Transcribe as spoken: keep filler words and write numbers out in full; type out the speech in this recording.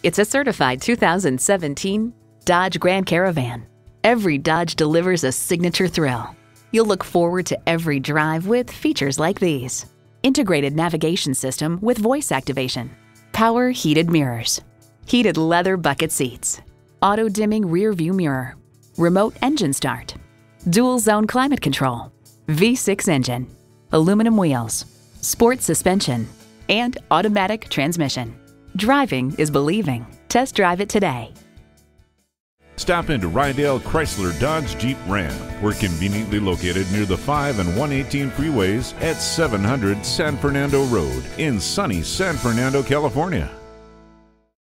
It's a certified two thousand seventeen Dodge Grand Caravan. Every Dodge delivers a signature thrill. You'll look forward to every drive with features like these: integrated navigation system with voice activation, power heated mirrors, heated leather bucket seats, auto dimming rear view mirror, remote engine start, dual zone climate control, V six engine, aluminum wheels, sport suspension, and automatic transmission. Driving is believing. Test drive it today. Stop into Rydell Chrysler Dodge Jeep Ram. We're conveniently located near the five and one eighteen freeways at seven hundred San Fernando Road in sunny San Fernando, California.